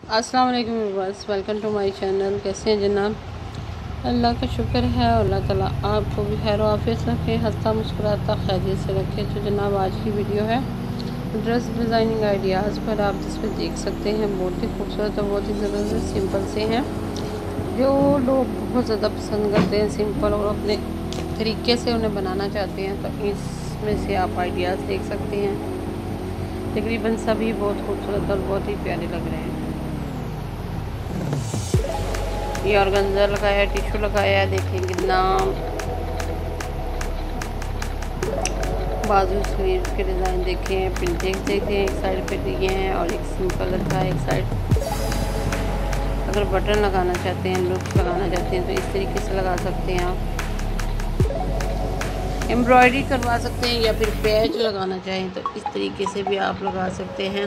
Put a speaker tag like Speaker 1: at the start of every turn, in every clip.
Speaker 1: अस्सलाम वालेकुम viewers, welcome to my channel. कैसे हैं जनाब? अल्लाह का शुक्र है और अल्लाह ताला आपको भी खैर आफियत रखे, हंसता मुस्कुराता खैरियत से रखे। तो जनाब आज की वीडियो है ड्रेस डिज़ाइनिंग आइडियाज़ पर। आप जिस पर देख सकते हैं बहुत ही खूबसूरत और बहुत ही ज़बरदस्त सिंपल से हैं जो लोग बहुत ज़्यादा पसंद करते हैं सिंपल और अपने तरीके से उन्हें बनाना चाहते हैं। तो इसमें से आप आइडियाज़ देख सकते हैं। तकरीबन सभी बहुत खूबसूरत और बहुत ही प्यारे लग रहे हैं। ये ऑर्गेन्जा लगाया, टिश्यू लगाया, देखिए कितना बाजू स्लीव के डिज़ाइन देखें, प्रिंटिंग देखें, एक साइड पे दिए हैं और एक सिंपल रखा है एक साइड। अगर बटन लगाना चाहते हैं, लुक लगाना चाहते हैं तो इस तरीके से लगा सकते हैं आप। एम्ब्रॉयडरी करवा सकते हैं या फिर पैच लगाना चाहें तो इस तरीके से भी आप लगा सकते हैं।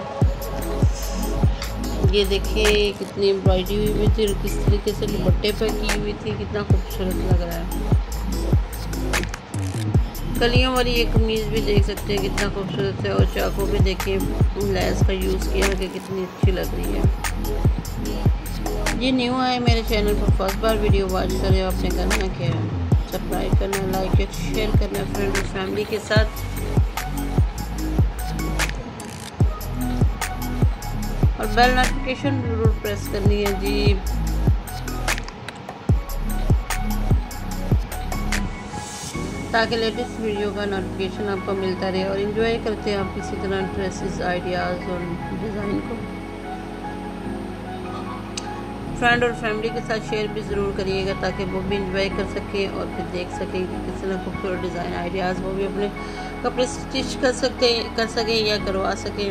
Speaker 1: ये देखिए कितनी एम्ब्रॉयडरी हुई थी और किस तरीके से दुपट्टे पर की हुई थी, कितना खूबसूरत लग रहा है। कलियों वाली ये कमीज़ भी देख सकते हैं कितना खूबसूरत है और चाकू भी देखिए लेस का यूज़ किया है कि कितनी अच्छी लग रही है। ये न्यू आए मेरे चैनल पर, फर्स्ट बार वीडियो वॉच करें, आपने करना क्या है, सब्सक्राइब करना, लाइक शेयर करना फ्रेंड और फैमिली के साथ। और बेल नोटिफिकेशन जरूर प्रेस करनी है जी। ताकि लेटेस्ट वीडियो का नोटिफिकेशन आपको मिलता रहे और एंजॉय करते हैं आप किसी तरह ड्रेसेस आइडियाज़ और डिज़ाइन को। फ्रेंड और फैमिली के साथ शेयर भी ज़रूर करिएगा ताकि वो भी इंजॉय कर सकें और फिर देख सकें कि किस तरह खूबसूरत डिज़ाइन आइडियाज़ वो भी अपने कपड़े स्टिच कर सकें या करवा सकें।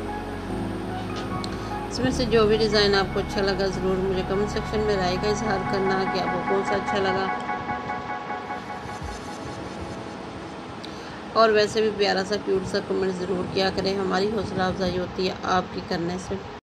Speaker 1: इसमें से जो भी डिज़ाइन आपको अच्छा लगा ज़रूर मुझे कमेंट सेक्शन में राय का इजहार करना कि आपको कौन सा अच्छा लगा। और वैसे भी प्यारा सा क्यूट सा कमेंट ज़रूर किया करें, हमारी हौसला अफजाई होती है आपकी करने से।